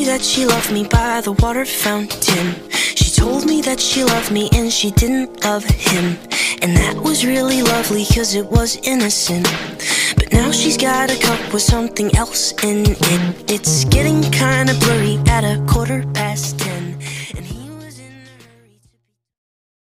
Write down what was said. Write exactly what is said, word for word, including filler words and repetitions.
that she loved me by the water fountain. She told me that she loved me and she didn't love him. And that was really lovely cause it was innocent. But now she's got a cup with something else in it. It's getting kinda blurry at a quarter past ten.